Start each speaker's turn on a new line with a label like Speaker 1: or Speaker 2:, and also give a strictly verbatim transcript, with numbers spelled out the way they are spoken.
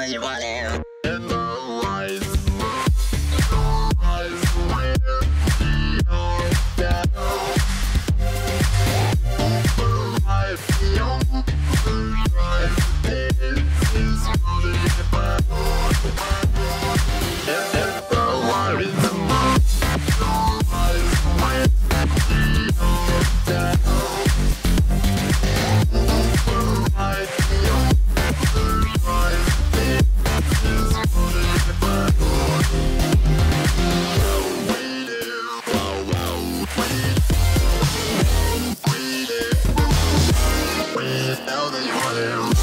Speaker 1: that you want to.
Speaker 2: In the lights, eyes where we are down. Life, young, life, this is what it's about. If the light is the most, eyes where we are down. Life, young, life, this is what it's about. We do, oh, oh, we do, we do, we know that you want to.